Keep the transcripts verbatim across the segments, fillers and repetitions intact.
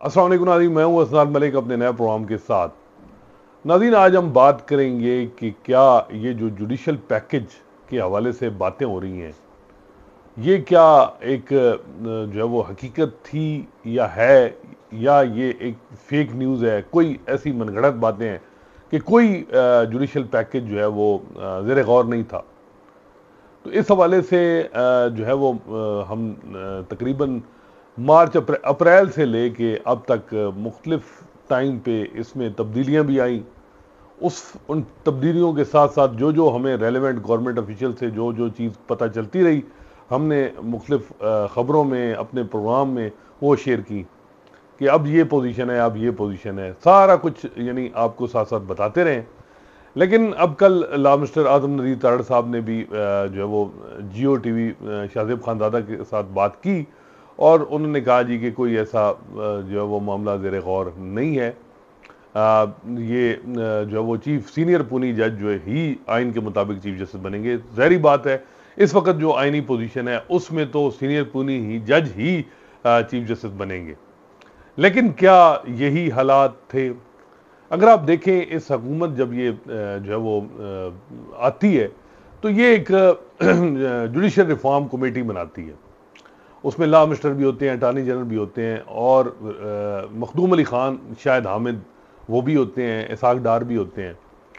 अस्सलाम वालेकुम नाज़रीन, मैं हूं असनाद मलिक अपने नए प्रोग्राम के साथ। नाज़रीन, आज हम बात करेंगे कि क्या ये जो जुडिशल पैकेज के हवाले से बातें हो रही हैं, ये क्या एक अ, जो है वो हकीकत थी या है, या ये एक फेक न्यूज़ है। कोई ऐसी मनगढ़ंत बातें हैं कि कोई जुडिशल पैकेज जो है वो ज़ेर गौर नहीं था। तो इस हवाले से अ, जो है वो अ, हम अ, तकरीबन मार्च अप्रैल अप्रैल से लेके अब तक मुख्तलिफ टाइम पे इसमें तब्दीलियां भी आई। उस उन तब्दीलियों के साथ साथ जो जो हमें रेलेवेंट गवर्नमेंट ऑफिशियल से जो जो चीज़ पता चलती रही, हमने मुख्तलिफ ख़बरों में अपने प्रोग्राम में वो शेयर की कि अब ये पोजीशन है, अब ये पोजीशन है, सारा कुछ यानी आपको साथ साथ बताते रहें। लेकिन अब कल ला मिस्टर आजम नदीर तारड़ साहब ने भी अ, जो है वो जियो टीवी शाहजेब खानदादा के साथ बात की और उन्होंने कहा जी कि कोई ऐसा अ, जो है वो मामला ज़ेर गौर नहीं है। आ, ये अ, जो है वो चीफ सीनियर पुनी जज जो है ही आइन के मुताबिक चीफ जस्टिस बनेंगे। जहरी बात है, इस वक्त जो आइनी पोजीशन है उसमें तो सीनियर पुनी ही जज ही चीफ जस्टिस बनेंगे। लेकिन क्या यही हालात थे? अगर आप देखें, इस हुकूमत जब ये अ, जो है वो अ, आती है तो ये एक जुडिशल रिफॉर्म कमेटी बनाती है। उसमें लॉ मिनिस्टर भी होते हैं, अटॉर्नी जनरल भी होते हैं और अ, मखदूम अली खान, शाहिद हामिद वो भी होते हैं, इसाक डार भी होते हैं।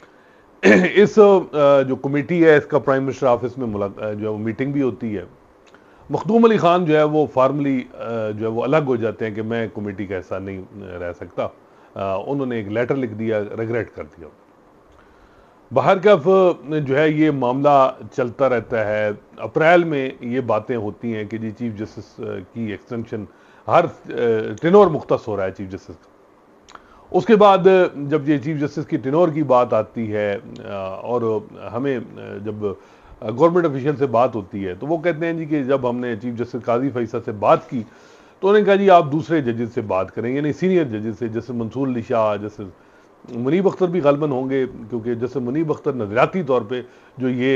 इस अ, जो कमेटी है इसका प्राइम मिनिस्टर ऑफिस में मुलाक- अ, जो है वो मीटिंग भी होती है। मखदूम अली खान जो है वो फार्मली जो है वो अलग हो जाते हैं कि मैं कमेटी का हिस्सा नहीं अ, रह सकता। अ, उन्होंने एक लेटर लिख दिया, रिग्रेट कर दिया। बाहर का जो है ये मामला चलता रहता है। अप्रैल में ये बातें होती हैं कि जी चीफ जस्टिस की एक्सटेंशन, हर टेनोर मुख्तस हो रहा है चीफ जस्टिस का। उसके बाद जब ये चीफ जस्टिस की टेनोर की बात आती है अ, और हमें अ, जब गवर्नमेंट ऑफिशियल से बात होती है तो वो कहते हैं जी कि जब हमने चीफ जस्टिस काजी फैसल से बात की तो उन्होंने कहा जी आप दूसरे जजेस से बात करेंगे, नहीं सीनियर जजेस से, जैसे मंसूर अली शाह, जैसे मुनीब अख्तर भी गालबन होंगे, क्योंकि जैसे मुनीब अख्तर नजरियाती तौर पे जो ये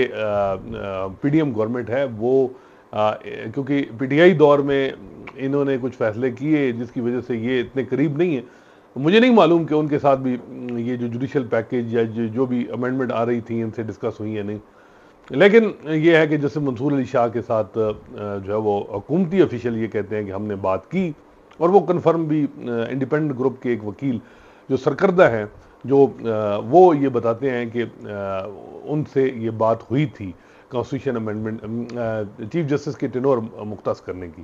पीडीएम गवर्नमेंट है वो आ, क्योंकि पीटीआई दौर में इन्होंने कुछ फैसले किए जिसकी वजह से ये इतने करीब नहीं है। मुझे नहीं मालूम कि उनके साथ भी ये जो जुडिशल पैकेज या जो, जो भी अमेंडमेंट आ रही थी इनसे डिस्कस हुई है नहीं। लेकिन ये है कि जैसे मंसूर अली शाह के साथ जो है वो हुकूमती ऑफिशियल ये कहते हैं कि हमने बात की और वो कन्फर्म भी इंडिपेंडेंट ग्रुप के एक वकील जो सरकर्दा हैं, जो वो ये बताते हैं कि उनसे ये बात हुई थी कॉन्स्टिट्यूशन अमेंडमेंट चीफ जस्टिस के टेनोर मुख्तस करने की।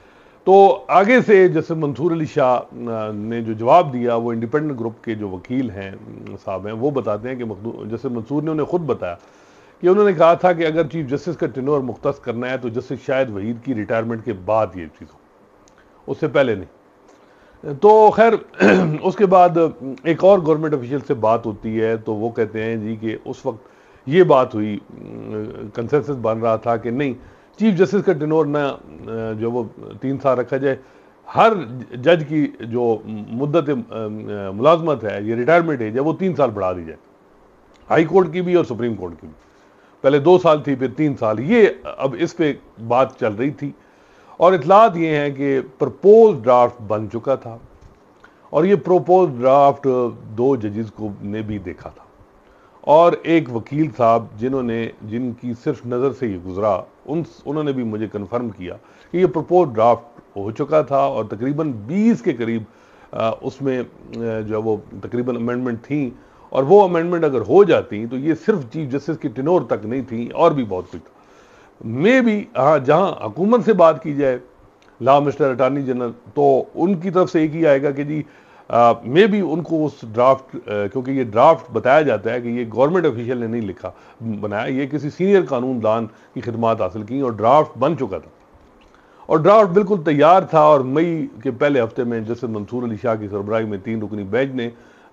तो आगे से जैसे मंसूर अली शाह ने जो जवाब दिया, वो इंडिपेंडेंट ग्रुप के जो वकील हैं साहब हैं, वो बताते हैं कि जैसे मंसूर ने उन्हें खुद बताया कि उन्होंने कहा था कि अगर चीफ जस्टिस का टेनोर मुख्तस करना है तो जस्टिस शाहिद वहीद की रिटायरमेंट के बाद ये चीज़ हो, उससे पहले नहीं। तो खैर उसके बाद एक और गवर्नमेंट ऑफिशियल से बात होती है तो वो कहते हैं जी कि उस वक्त ये बात हुई, कंसेंसस बन रहा था कि नहीं, चीफ जस्टिस का टेनोर ना जो वो तीन साल रखा जाए, हर जज की जो मुद्दत मुलाजमत है, ये रिटायरमेंट एज है, वो तीन साल बढ़ा दी जाए, हाई कोर्ट की भी और सुप्रीम कोर्ट की भी। पहले दो साल थी, फिर तीन साल। ये अब इस पे बात चल रही थी और इतलात ये हैं कि प्रपोज ड्राफ्ट बन चुका था और ये प्रपोज ड्राफ्ट दो जजेस को ने भी देखा था और एक वकील साहब जिन्होंने जिनकी सिर्फ नज़र से ये गुजरा, उन उन्होंने भी मुझे कंफर्म किया कि ये प्रपोज ड्राफ्ट हो चुका था और तकरीबन बीस के करीब आ, उसमें जो है वो तकरीबन अमेंडमेंट थी और वो अमेंडमेंट अगर हो जाती तो ये सिर्फ चीफ जस्टिस की टेनोर तक नहीं थी और भी बहुत कुछ था। मे भी हाँ, जहां हुकूमत से बात की जाए, लॉ मिनिस्टर, अटॉर्नी जनरल, तो उनकी तरफ से एक ही आएगा कि जी मे भी उनको उस ड्राफ्ट, क्योंकि ये ड्राफ्ट बताया जाता है कि ये गवर्नमेंट ऑफिशियल ने नहीं लिखा बनाया, ये किसी सीनियर कानूनदान की खिदमात हासिल की और ड्राफ्ट बन चुका था और ड्राफ्ट बिल्कुल तैयार था। और मई के पहले हफ्ते में जैसे मंसूर अली शाह की सरबराही में तीन रुकनी बेंच ने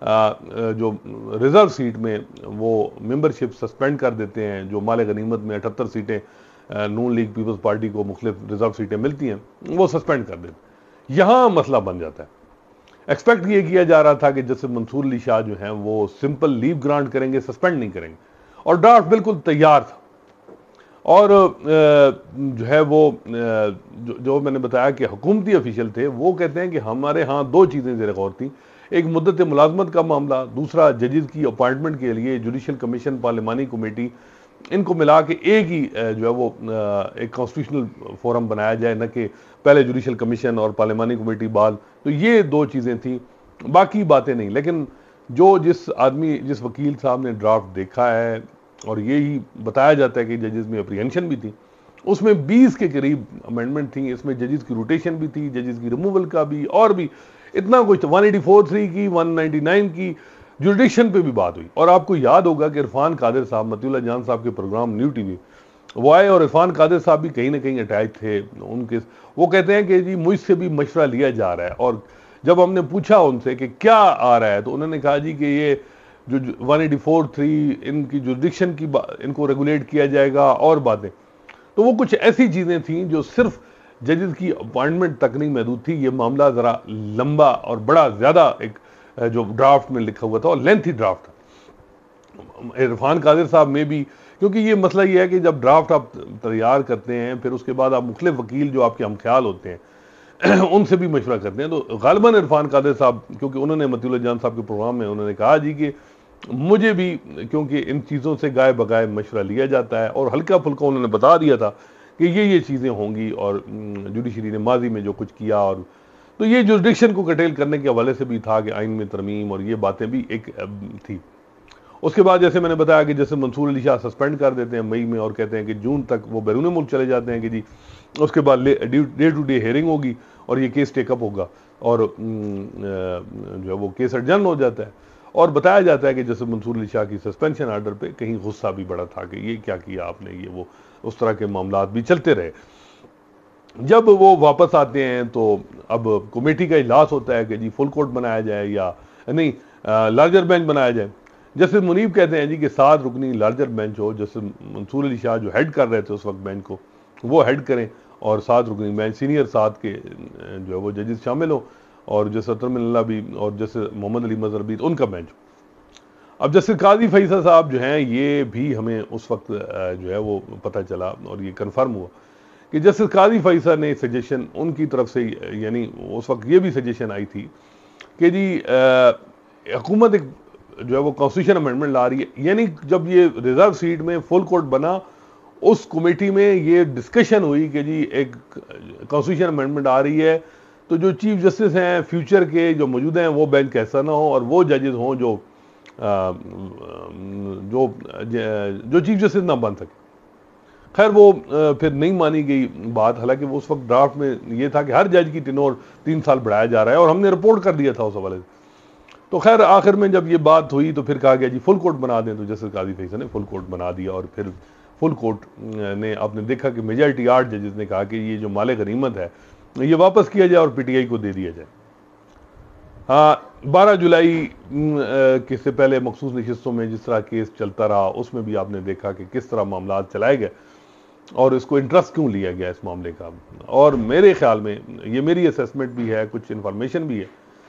जो रिजर्व सीट में वो मेंबरशिप सस्पेंड कर देते हैं, जो माल गनीमत में अठहत्तर सीटें नून लीग पीपल्स पार्टी को मुख्तलिफ रिजर्व सीटें मिलती हैं, वो सस्पेंड कर देते। यहाँ मसला बन जाता है। एक्सपेक्ट ये किया जा रहा था कि जैसे मंसूर अली शाह जो हैं वो सिंपल लीव ग्रांट करेंगे, सस्पेंड नहीं करेंगे, और ड्राफ्ट बिल्कुल तैयार था। और जो है वो जो, जो मैंने बताया कि हुकूमती ऑफिशियल थे, वो कहते हैं कि हमारे यहाँ दो चीज़ें ज़ेर गौर थी। एक मुद्दत मुलाजमत का मामला, दूसरा जजेस की अपॉइंटमेंट के लिए जुडिशल कमीशन, पार्लिमानी कमेटी, इनको मिला के एक ही जो है वो एक कॉन्स्टिट्यूशनल फोरम बनाया जाए, न कि पहले जुडिशल कमीशन और पार्लिमानी कमेटी बाद। तो ये दो चीज़ें थी, बाकी बातें नहीं। लेकिन जो जिस आदमी जिस वकील साहब ने ड्राफ्ट देखा है, और यही बताया जाता है कि जजेस में अप्रीहेंशन भी थी, उसमें बीस के करीब अमेंडमेंट थी। इसमें जजेस की रोटेशन भी थी, जजेस की रिमूवल का भी, और भी इतना कुछ, वन एटी फोर थ्री की, वन नाइन्टी नाइन की, जुडिशन पे भी बात हुई। और आपको याद होगा कि इरफान कादिर साहब, मतीउल्लाह जान साहब के प्रोग्राम न्यू टीवी वो आए, और इरफान कादिर साहब भी कहीं ना कहीं अटैच थे उनके। वो कहते हैं कि जी मुझसे भी मशवरा लिया जा रहा है, और जब हमने पूछा उनसे कि क्या आ रहा है, तो उन्होंने कहा जी कि ये जो वन एटी फोर थ्री इनकी जुडिशन की इनको रेगुलेट किया जाएगा, और बातें। तो वो कुछ ऐसी चीज़ें थीं जो सिर्फ जजेस की अपॉइंटमेंट तक नहीं महदूद थी। ये मामला ज़रा लंबा और बड़ा ज़्यादा एक जो ड्राफ्ट में लिखा हुआ था, और लेंथी ड्राफ्ट था। इरफान कादिर साहब में भी, क्योंकि ये मसला ये है कि जब ड्राफ्ट आप तैयार करते हैं, फिर उसके बाद आप मुख्तलिफ वकील जो आपके हमख्याल होते हैं उनसे भी मशवरा करते हैं। तो गालिबन इरफान कादिर साहब, क्योंकि उन्होंने मतीउल्लाह जान साहब के प्रोग्राम में उन्होंने कहा जी कि मुझे भी, क्योंकि इन चीज़ों से गाय बगाए मशवरा लिया जाता है, और हल्का फुल्का उन्होंने बता दिया था कि ये ये चीज़ें होंगी, और जुडिशरी ने माजी में जो कुछ किया, और तो ये जुडिक्शन को कटेल करने के हवाले से भी था कि आइन में तरमीम और ये बातें भी एक थी। उसके बाद जैसे मैंने बताया कि जैसे मंसूर अली शाह सस्पेंड कर देते हैं मई में, और कहते हैं कि जून तक वो बैरून मुल्क चले जाते हैं कि जी उसके बाद डे टू डे हेयरिंग होगी और ये केस टेकअप होगा, और जो है वो केस एडजर्न हो जाता है। और बताया जाता है कि जैसे मंसूर अली शाह की सस्पेंशन आर्डर पे कहीं गुस्सा भी बड़ा था कि ये क्या किया आपने, ये वो, उस तरह के मामला भी चलते रहे। जब वो वापस आते हैं तो अब कमेटी का इजलास होता है कि जी फुल कोर्ट बनाया जाए या नहीं, लार्जर बेंच बनाया जाए। जैसे मुनीब कहते हैं जी कि सात रुकनी लार्जर बेंच हो, जैसे मंसूर अली शाह जो हेड कर रहे थे उस वक्त बेंच को, वो हेड करें, और सात रुकनी बेंच सीनियर सात के जो है वो जजेस शामिल हो, और जैसे तरमिल्ला भी, और जैसे मोहम्मद अली मजहर भी, उनका बेंच। अब जैसे काजी फैसल साहब जो हैं, ये भी हमें उस वक्त जो है वो पता चला, और ये कन्फर्म हुआ कि जैसे काजी फैसल ने सजेशन उनकी तरफ से, यानी उस वक्त ये भी सजेशन आई थी कि जी हुकूमत एक जो है वो कॉन्स्टिट्यूशन अमेंडमेंट ला रही है, यानी जब ये रिजर्व सीट में फुल कोर्ट बना, उस कमेटी में ये डिस्कशन हुई कि जी एक कॉन्स्टिट्यूशन अमेंडमेंट आ रही है, तो जो चीफ जस्टिस हैं फ्यूचर के जो मौजूद हैं, वो बेंच कैसा ना हो, और वो जजेस हों जो आ, जो जो चीफ जस्टिस ना बन सके। खैर वो फिर नहीं मानी गई बात, हालांकि वो उस वक्त ड्राफ्ट में ये था कि हर जज की टेन्योर तीन साल बढ़ाया जा रहा है, और हमने रिपोर्ट कर दिया था उस हवाले से। तो खैर आखिर में जब ये बात हुई तो फिर कहा गया जी फुल कोर्ट बना दें, तो जस्टिस काजी फैसल ने फुल कोर्ट बना दिया, और फिर फुल कोर्ट ने आपने देखा कि मेजॉरिटी आठ जजेस ने कहा कि ये जो माले गनीमत है ये वापस किया जाए और पीटीआई को दे दिया जाए। हाँ, बारह जुलाई के से पहले मखसूस नशिस्तों में जिस तरह केस चलता रहा, उसमें भी आपने देखा कि किस तरह मामला चलाए गए, और इसको इंटरेस्ट क्यों लिया गया इस मामले का। और मेरे ख्याल में, ये मेरी असेसमेंट भी है, कुछ इन्फॉर्मेशन भी है,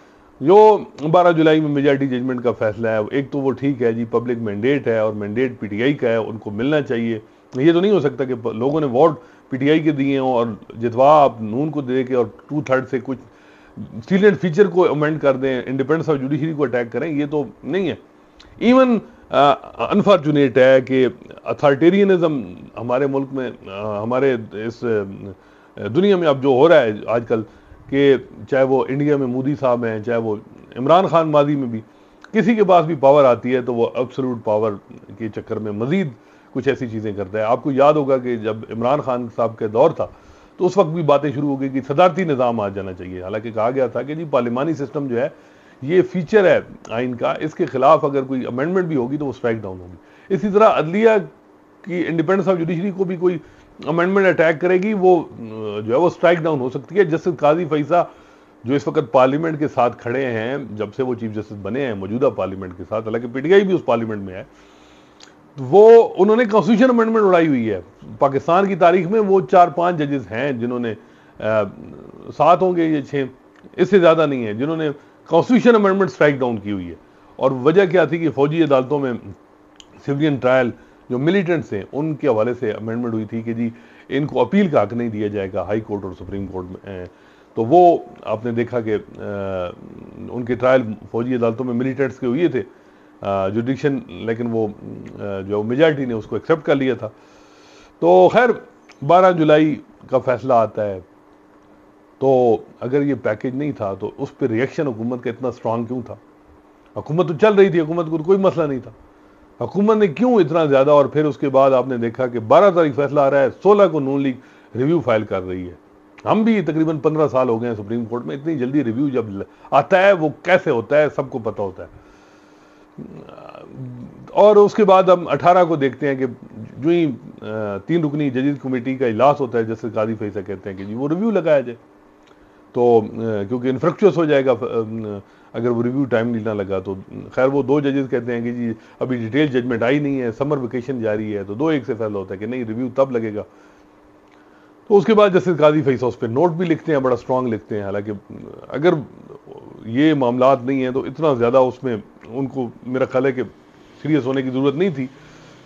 जो बारह जुलाई में मेजॉरिटी जजमेंट का फैसला है, एक तो वो ठीक है जी, पब्लिक मैंडेट है, और मैंडेट पीटीआई का है, उनको मिलना चाहिए। ये तो नहीं हो सकता कि लोगों ने वोट पीटीआई के दिए हों और जितवा आप नून को दे के, और टू थर्ड से कुछ सीलेंट फीचर को अमेंड कर दें, इंडिपेंडेंस ऑफ जुडिशरी को अटैक करें, ये तो नहीं है। इवन अनफॉर्चुनेट है कि अथॉरिटेरियनिज्म हमारे मुल्क में, आ, हमारे इस दुनिया में अब जो हो रहा है आजकल, कि चाहे वो इंडिया में मोदी साहब हैं, चाहे वो इमरान खान, माजी में भी किसी के पास भी पावर आती है तो वो एब्सोल्यूट पावर के चक्कर में मजीद कुछ ऐसी चीज़ें करता है। आपको याद होगा कि जब इमरान खान साहब का दौर था तो उस वक्त भी बातें शुरू हो गई कि सदारती निज़ाम आ जाना चाहिए। हालांकि कहा गया था कि जी पार्लिमानी सिस्टम जो है ये फीचर है आइन का, इसके खिलाफ अगर कोई अमेंडमेंट भी होगी तो वो स्ट्राइक डाउन होगी। इसी तरह अदलिया की इंडिपेंडेंस ऑफ जुडिशरी को भी कोई अमेंडमेंट अटैक करेगी, वो जो है वो स्ट्राइक डाउन हो सकती है। जस्टिस काजी फैसल जो इस वक्त पार्लियामेंट के साथ खड़े हैं, जब से वो चीफ जस्टिस बने हैं मौजूदा पार्लियामेंट के साथ, हालांकि पीटीआई भी उस पार्लियामेंट में है, वो उन्होंने कॉन्स्टिट्यूशन अमेंडमेंट उड़ाई हुई है। पाकिस्तान की तारीख में वो चार पांच जजेस हैं जिन्होंने, सात होंगे ये छः, इससे ज़्यादा नहीं है, जिन्होंने कॉन्स्टिट्यूशन अमेंडमेंट स्ट्राइक डाउन की हुई है। और वजह क्या थी कि फौजी अदालतों में सिविलियन ट्रायल जो मिलिटेंट्स हैं उनके हवाले से अमेंडमेंट हुई थी कि जी इनको अपील का हक नहीं दिया जाएगा हाई कोर्ट और सुप्रीम कोर्ट में। तो वो आपने देखा कि उनके ट्रायल फौजी अदालतों में मिलिटेंट्स के हुए थे, जुडिक्शन, लेकिन वो जो मेजॉरिटी ने उसको एक्सेप्ट कर लिया था। तो खैर बारह जुलाई का फैसला आता है। तो अगर ये पैकेज नहीं था तो उस पर रिएक्शन हुकूमत का इतना स्ट्रांग क्यों था? हुकूमत तो चल रही थी, हुकूमत को कोई मसला नहीं था, हुकूमत ने क्यों इतना ज्यादा? और फिर उसके बाद आपने देखा कि बारह तारीख फैसला आ रहा है, सोलह को नून लीग रिव्यू फाइल कर रही है। हम भी तकरीबन पंद्रह साल हो गए हैं सुप्रीम कोर्ट में, इतनी जल्दी रिव्यू जब आता है वो कैसे होता है सबको पता होता है। और उसके बाद हम अठारह को देखते हैं कि जो ही तीन रुकनी जजीज कमेटी का इजलास होता है, जैसे काजी फैसा कहते हैं कि जी वो रिव्यू लगाया जाए, तो क्योंकि इन्फ्रक्चुअस हो जाएगा अगर वो रिव्यू टाइम नहीं ना लगा तो। खैर वो दो जजेस कहते हैं कि जी अभी डिटेल जजमेंट आई नहीं है, समर वेकेशन जारी है, तो दो एक से फैसला होता है कि नहीं रिव्यू तब लगेगा। तो उसके बाद जस्टिस काजी फैसा उस पर नोट भी लिखते हैं, बड़ा स्ट्रांग लिखते हैं। हालांकि अगर ये मामलात नहीं है तो इतना ज़्यादा उसमें उनको मेरा ख्याल है कि सीरियस होने की ज़रूरत नहीं थी,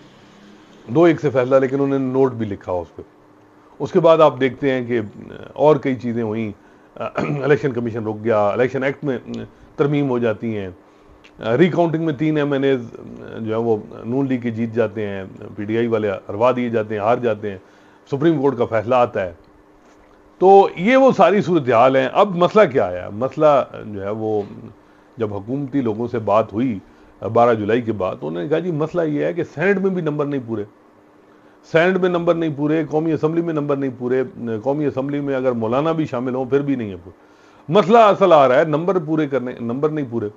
दो एक से फैसला, लेकिन उन्होंने नोट भी लिखा उस पर। उसके बाद आप देखते हैं कि और कई चीज़ें हुई, इलेक्शन कमीशन रुक गया, इलेक्शन एक्ट में तरमीम हो जाती हैं, रिकाउंटिंग में तीन एम एन एज जो है वो नून लीग के जीत जाते हैं, पी डी आई वाले हरवा दिए जाते हैं, हार जाते हैं, सुप्रीम कोर्ट का फैसला आता है। तो ये वो सारी सूरत हाल है। अब मसला क्या आया? मसला जो है वो जब हुकूमती लोगों से बात हुई बारह जुलाई के बाद, तो उन्होंने कहा जी मसला ये है कि सेनेट में भी नंबर नहीं पूरे, सेनेट में नंबर नहीं पूरे, कौमी असम्बली में नंबर नहीं पूरे, कौमी असम्बली में अगर मौलाना भी शामिल हो फिर भी नहीं है पूरे। मसला असल आ रहा है नंबर पूरे करने, नंबर नहीं पूरे।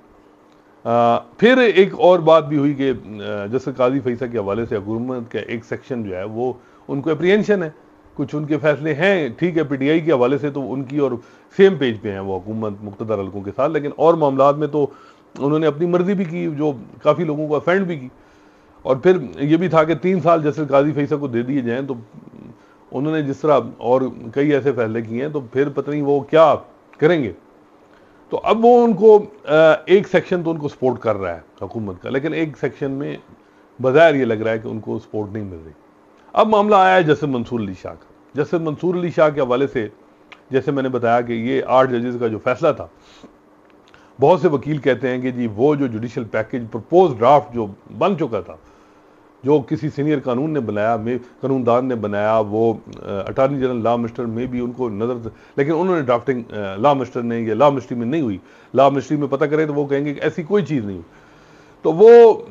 आ, फिर एक और बात भी हुई कि जैसे काजी फैसा के हवाले से हुकूमत का एक सेक्शन जो है वो उनको अप्रीहेंशन है, कुछ उनके फैसले हैं ठीक है पीटीआई के हवाले से तो उनकी और सेम पेज पे हैं वो हुकूमत मुक़्तदर हल्कों के साथ, लेकिन और मामलात में तो उन्होंने अपनी मर्जी भी की जो काफ़ी लोगों को अफेंड भी की। और फिर ये भी था कि तीन साल जैसे काजी फैसा को दे दिए जाएं, तो उन्होंने जिस तरह और कई ऐसे फैसले किए हैं तो फिर पता नहीं वो क्या करेंगे। तो अब वो उनको एक सेक्शन तो उनको सपोर्ट कर रहा है हुकूमत का, लेकिन एक सेक्शन में बज़ाहिर ये लग रहा है कि उनको सपोर्ट नहीं मिल रही। अब मामला आया है जस्टिस मंसूर अली शाह का। जस्टिस मंसूर अली शाह के हवाले से जैसे मैंने बताया कि ये आठ जजेस का जो फैसला था, बहुत से वकील कहते हैं कि जी वो जो जुडिशल पैकेज प्रपोज ड्राफ्ट जो बन चुका था, जो किसी सीनियर कानून ने बनाया, में कानूनदान ने बनाया, वो अटॉर्नी जनरल लॉ मिनिस्टर में भी उनको नज़र, लेकिन उन्होंने ड्राफ्टिंग लॉ मिनिस्टर ने या लॉ मिनिस्ट्री में नहीं हुई, लॉ मिनिस्ट्री में पता करें तो वो कहेंगे कि ऐसी कोई चीज़ नहीं हुई। तो वो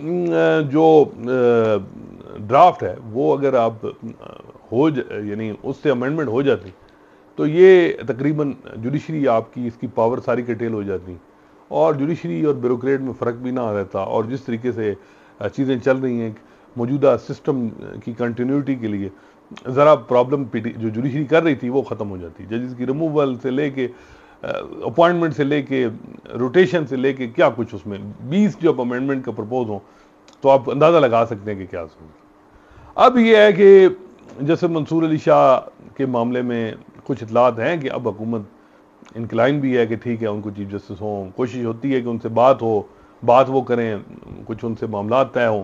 जो ड्राफ्ट है वो अगर आप हो यानी उससे अमेंडमेंट हो जाती तो ये तकरीबन जुडिशरी आपकी इसकी पावर सारी कटेल हो जाती और जुडिशरी और ब्यूरोक्रेट में फ़र्क भी ना रहता। और जिस तरीके से चीज़ें चल रही हैं मौजूदा सिस्टम की कंटिन्यूटी के लिए ज़रा प्रॉब्लम जो जुडिशरी कर रही थी वो ख़त्म हो जाती। जजेस की रिमूवल से लेके अपॉइंटमेंट से लेके रोटेशन से लेके क्या कुछ उसमें बीस जब अमेंडमेंट का प्रपोज हो तो आप अंदाज़ा लगा सकते हैं कि क्या सुन। अब ये है कि जैसे मंसूर अली शाह के मामले में कुछ इतलात हैं कि अब हुकूमत इंक्लाइन भी है कि ठीक है उनको चीफ जस्टिस हों, कोशिश होती है कि उनसे बात हो, बात वो करें, कुछ उनसे मामला तय हों।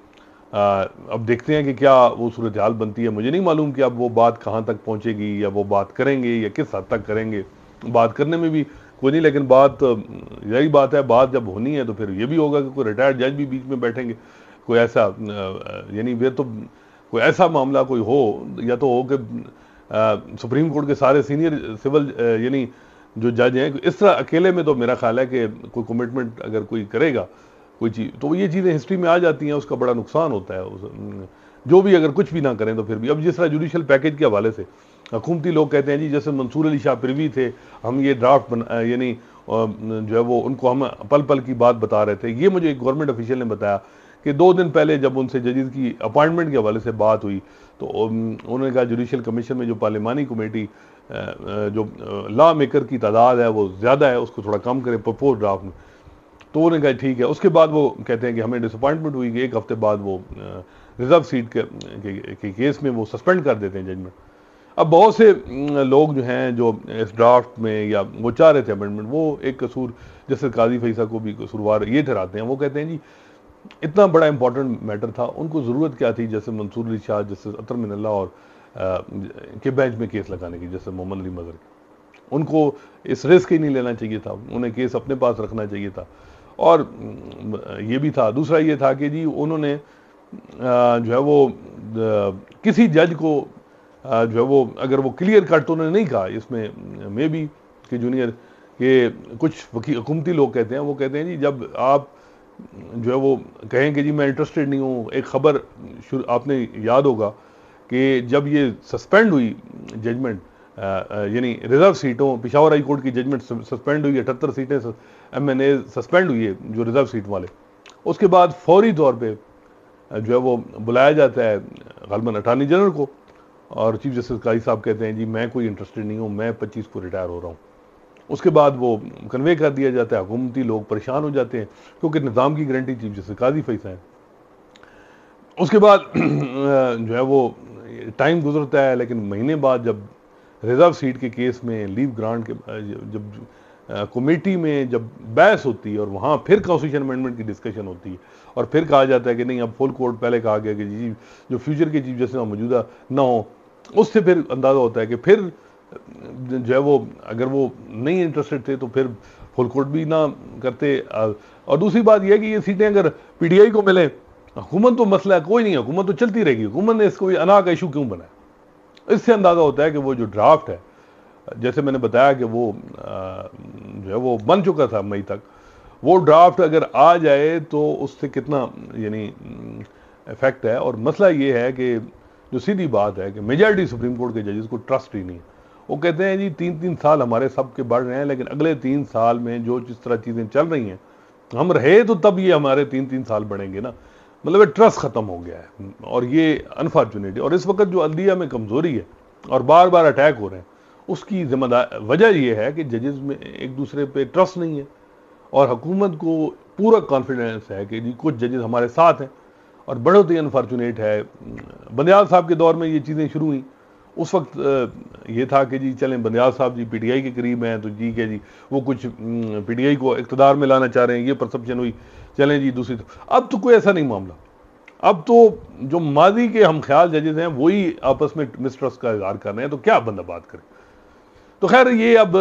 अब देखते हैं कि क्या वो सूरत हाल बनती है। मुझे नहीं मालूम कि अब वो बात कहाँ तक पहुँचेगी या वो बात करेंगे या किस हद तक करेंगे। बात करने में भी कोई नहीं, लेकिन बात यही बात है, बात जब होनी है तो फिर ये भी होगा कि कोई रिटायर्ड जज भी बीच में बैठेंगे, कोई ऐसा यानी फिर तो कोई ऐसा मामला कोई हो या तो हो कि सुप्रीम कोर्ट के सारे सीनियर सिविल यानी जो जज हैं इस तरह अकेले में, तो मेरा ख्याल है कि कोई कमिटमेंट अगर कोई करेगा कोई चीज़ तो ये चीज़ें हिस्ट्री में आ जाती हैं, उसका बड़ा नुकसान होता है। उस जो भी अगर कुछ भी ना करें तो फिर भी अब जिस तरह जुडिशल पैकेज के हवाले से हुकूमती लोग कहते हैं जी जैसे मंसूर अली शाह प्रिवी थे, हम ये ड्राफ्ट बना यानी जो है वो उनको हम पल पल की बात बता रहे थे। ये मुझे एक गवर्नमेंट ऑफिशियल ने बताया कि दो दिन पहले जब उनसे जजेस की अपॉइंटमेंट के हवाले से बात हुई तो उन्होंने कहा जुडिशल कमीशन में जो पार्लिमानी कमेटी जो लॉ मेकर की तादाद है वो ज़्यादा है, उसको थोड़ा कम करें प्रपोज ड्राफ्ट में। तो उन्होंने कहा ठीक है। उसके बाद वो कहते हैं कि हमें डिसअपॉइंटमेंट हुई कि एक हफ्ते बाद वो रिजर्व सीट के, के, के केस में वो सस्पेंड कर देते हैं जजमेंट। अब बहुत से लोग जो हैं जो इस ड्राफ्ट में या वो चाह रहे थे अमेंडमेंट, वो एक कसूर जैसे काजी फैसा को भी कसूरवार ये ठहराते हैं। वो कहते हैं जी इतना बड़ा इंपॉर्टेंट मैटर था, उनको ज़रूरत क्या थी जैसे मंसूर अली शाह, जैसे अतर मिनल्ला और आ, के बेंच में केस लगाने की, जैसे मोहम्मद अली मजहर की। उनको इस रिस्क ही नहीं लेना चाहिए था, उन्हें केस अपने पास रखना चाहिए था। और ये भी था, दूसरा ये था कि जी उन्होंने जो है वो किसी जज को जो है वो, अगर वो क्लियर कट तो उन्होंने नहीं कहा इसमें, मे बी कि जूनियर के कुछ हुकूमती लोग कहते हैं, वो कहते हैं जी जब आप जो है वो कहें कि जी मैं इंटरेस्टेड नहीं हूँ, एक खबर आपने याद होगा कि जब ये सस्पेंड हुई जजमेंट, यानी रिजर्व सीटों, पिशावर हाई कोर्ट की जजमेंट सस्पेंड हुई, अठहत्तर सीटें एम एन ए सस्पेंड हुई है जो रिजर्व सीट वाले, उसके बाद फौरी तौर पे जो है वो बुलाया जाता है गलबन अटार्नी जनरल को, और चीफ जस्टिस काजी साहब कहते हैं जी मैं कोई इंटरेस्टेड नहीं हूँ, मैं पच्चीस को रिटायर हो रहा हूँ। उसके बाद वो कन्वे कर दिया जाता है, हुकूमती लोग परेशान हो जाते हैं क्योंकि निज़ाम की गारंटी चीफ जस्टिस काजी फैसला है। उसके बाद जो है वो टाइम गुजरता है, लेकिन महीने बाद जब रिजर्व सीट के केस में लीव ग्रांट के जब कमेटी में जब बहस होती है और वहाँ फिर कॉन्स्टिट्यूशन अमेंडमेंट की डिस्कशन होती है और फिर कहा जाता है कि नहीं, अब फुल कोर्ट, पहले कहा गया कि जी जो फ्यूचर के चीफ जस्टिस मौजूदा ना हो, उससे फिर अंदाज़ा होता है कि फिर जो है वो अगर वो नहीं इंटरेस्टेड थे तो फिर फुल कोर्ट भी ना करते। और दूसरी बात यह है कि ये सीटें अगर पीटीआई को मिले, हुकूमत तो मसला कोई नहीं है, हुकूमत तो चलती रहेगी, हुकूमत ने इसको अना का इशू क्यों बनाया। इससे अंदाज़ा होता है कि वो जो ड्राफ्ट है, जैसे मैंने बताया कि वो जो है वो बन चुका था मई तक, वो ड्राफ्ट अगर आ जाए तो उससे कितना यानी इफेक्ट है। और मसला ये है कि जो सीधी बात है कि मेजॉरिटी सुप्रीम कोर्ट के जजेस को ट्रस्ट ही नहीं है। वो कहते हैं जी तीन तीन साल हमारे सब के बढ़ रहे हैं, लेकिन अगले तीन साल में जो जिस तरह चीज़ें चल रही हैं, हम रहे तो तब ये हमारे तीन तीन साल बढ़ेंगे ना, मतलब ट्रस्ट ख़त्म हो गया है। और ये अनफॉर्चुनेट, और इस वक्त जो अदलिया में कमज़ोरी है और बार बार अटैक हो रहे हैं, उसकी जिम्मेदार वजह यह है कि जजेस में एक दूसरे पे ट्रस्ट नहीं है और हुकूमत को पूरा कॉन्फिडेंस है कि जी कुछ जजेस हमारे साथ हैं। और बहुत ही अनफॉर्चुनेट है, बंदयाल साहब के दौर में ये चीज़ें शुरू हुई, उस वक्त ये था कि जी चलें बंदयाल साहब जी पीटीआई के करीब हैं तो जी क्या जी वो कुछ पीटीआई को इक़्तिदार में लाना चाह रहे हैं, ये परसेप्शन हुई, चलें जी दूसरी। अब तो कोई ऐसा नहीं मामला, अब तो जो माजी के हम ख्याल जजेस हैं वही आपस में मिसट्रस्ट का इजहार कर रहे हैं, तो क्या बंदा बात करे। तो खैर ये अब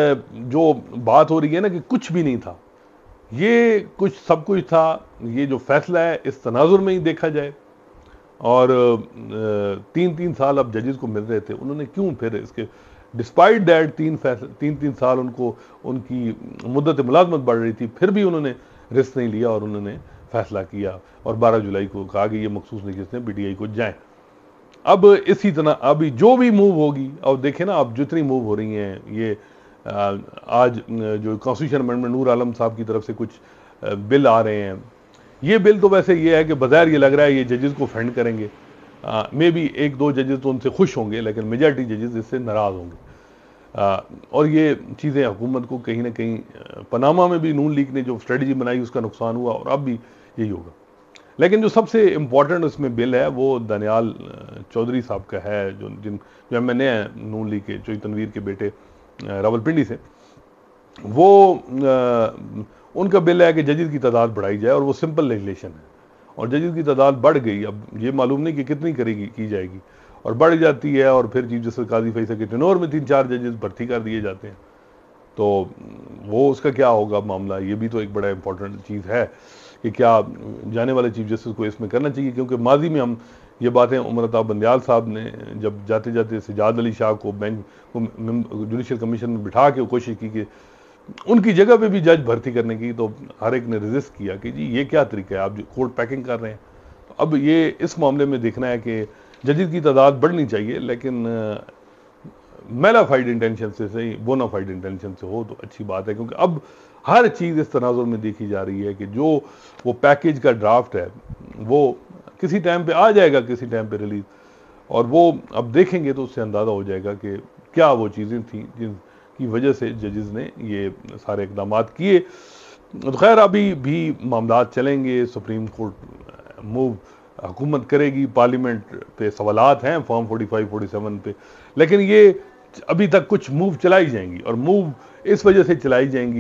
जो बात हो रही है ना कि कुछ भी नहीं था, ये कुछ सब कुछ था, ये जो फैसला है इस तनाजुर में ही देखा जाए। और तीन तीन साल अब जजेस को मिल रहे थे, उन्होंने क्यों फिर इसके डिस्पाइट दैट तीन फैसले तीन तीन साल उनको उनकी मुद्दत मुलाजमत बढ़ रही थी, फिर भी उन्होंने रिस्क नहीं लिया और उन्होंने फैसला किया और बारह जुलाई को कहा कि ये मखसूस नशिस्तें पीटीआई को जाएं। अब इसी तरह अभी जो भी मूव होगी, और देखें ना अब जितनी मूव हो रही हैं, ये आज जो कॉन्स्टिट्यूशन अमेंडमेंट नूर आलम साहब की तरफ से कुछ बिल आ रहे हैं, ये बिल तो वैसे ये है कि बज़ाहिर ये लग रहा है ये जजेस को फेंड करेंगे, मे बी एक दो जजेस तो उनसे खुश होंगे, लेकिन मेजॉरिटी जजेस इससे नाराज़ होंगे। आ, और ये चीज़ें हुकूमत को कहीं ना कहीं, पनामा में भी नून लीग ने जो स्ट्रेटजी बनाई उसका नुकसान हुआ और अब भी यही होगा। लेकिन जो सबसे इम्पॉर्टेंट उसमें बिल है वो दानियाल चौधरी साहब का है, जो जिन जो एम एन ए हैं नून लीग के, चोई तनवीर के बेटे रावलपिंडी से, वो आ, उनका बिल है कि जजेस की तादाद बढ़ाई जाए, और वो सिंपल लेजिस्लेशन है और जजेस की तादाद बढ़ गई। अब ये मालूम नहीं कि कितनी करेगी की जाएगी, और बढ़ जाती है और फिर चीफ जस्टिस काजी फैसला के टेनोर में तीन चार जजेस भर्ती कर दिए जाते हैं, तो वो उसका क्या होगा मामला। ये भी तो एक बड़ा इंपॉर्टेंट चीज़ है कि क्या जाने वाले चीफ जस्टिस को इसमें करना चाहिए, क्योंकि माजी में हम ये बातें उमरता बंदयाल साहब ने जब जाते जाते सजाद अली शाह को बेंच को जुडिशल कमीशन में बिठा के कोशिश की कि उनकी जगह पे भी जज भर्ती करने की, तो हर एक ने रेजिस्ट किया कि जी ये क्या तरीका है, आप जो कोर्ट पैकिंग कर रहे हैं। तो अब ये इस मामले में देखना है कि जजेस की तादाद बढ़नी चाहिए, लेकिन मेलाफाइड इंटेंशन से सही बोनाफाइड इंटेंशन से हो तो अच्छी बात है, क्योंकि अब हर चीज़ इस तनाजुर में देखी जा रही है कि जो वो पैकेज का ड्राफ्ट है वो किसी टाइम पे आ जाएगा, किसी टाइम पे रिलीज, और वो अब देखेंगे तो उससे अंदाज़ा हो जाएगा कि क्या वो चीज़ें थी जिनकी वजह से जजेस ने ये सारे इकदाम किए। तो खैर अभी भी मामला चलेंगे, सुप्रीम कोर्ट मूव हुकूमत करेगी, पार्लियामेंट पे सवालात हैं form forty five forty seven पे, लेकिन ये अभी तक कुछ मूव चलाई जाएंगी, और मूव इस वजह से चलाई जाएंगी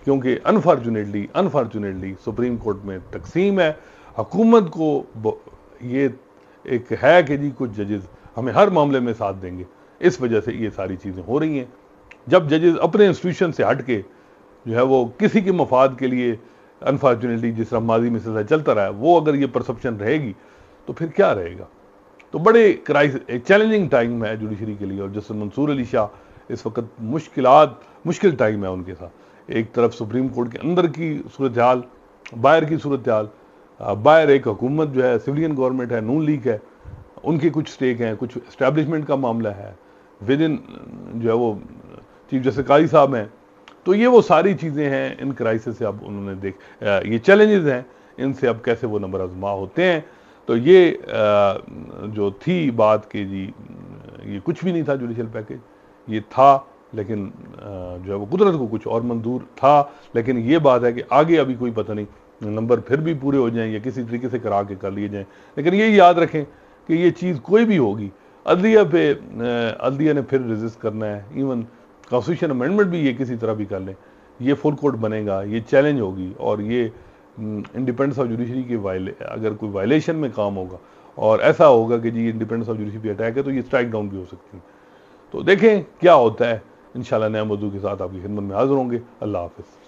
क्योंकि अनफॉर्चुनेटली अनफॉर्चुनेटली सुप्रीम कोर्ट में तकसीम है। हुकूमत को ये एक है कि जी कुछ जजेस हमें हर मामले में साथ देंगे, इस वजह से ये सारी चीज़ें हो रही हैं। जब जजेस अपने इंस्टीट्यूशन से हट के जो है वो किसी के मफाद के लिए, अनफॉर्चुनेटली जिस तरह माजी में सिलसिला चलता रहा है, वो अगर ये परसेप्शन रहेगी तो फिर क्या रहेगा। तो बड़े क्राइसिस, एक चैलेंजिंग टाइम है जुडिशरी के लिए। और जस्टिस मंसूर अली शाह इस वक्त मुश्किलात मुश्किल टाइम है उनके साथ। एक तरफ सुप्रीम कोर्ट के अंदर की सूरत हाल, बाहर की सूरत हाल। बाहर एक हुकूमत जो है, सिविलियन गवर्नमेंट है, नून लीग है, उनके कुछ स्टेक हैं, कुछ एस्टैब्लिशमेंट का मामला है, विद इन जो है वो चीफ जस्टिस कारी साहब हैं। तो ये वो सारी चीज़ें हैं, इन क्राइसिस से अब उन्होंने देख, ये चैलेंजेस हैं, इनसे अब कैसे वो नंबर आजमा होते हैं। तो ये जो थी बात कि जी ये कुछ भी नहीं था जुडिशल पैकेज, ये था लेकिन जो है वो कुदरत को कुछ और मंजूर था। लेकिन ये बात है कि आगे अभी कोई पता नहीं, नंबर फिर भी पूरे हो जाएं या किसी तरीके से करा के कर लिए जाएं। लेकिन ये याद रखें कि ये चीज़ कोई भी होगी, अदलिया पे अदलिया ने फिर रेजिस्ट करना है। इवन कॉन्स्टिट्यूशन अमेंडमेंट भी ये किसी तरह भी कर लें, ये फुल कोर्ट बनेगा, ये चैलेंज होगी और ये इंडिपेंडेंस ऑफ जुडिशरी की वायले अगर कोई वायलेशन में काम होगा और ऐसा होगा कि जी इंडिपेंडेंस ऑफ जुडिशरी पे अटैक है, तो ये स्ट्राइक डाउन भी हो सकती है। तो देखें क्या होता है। इंशाल्लाह नए मौजू के साथ आपकी खिदमत में हाजिर होंगे। अल्लाह हाफिज़।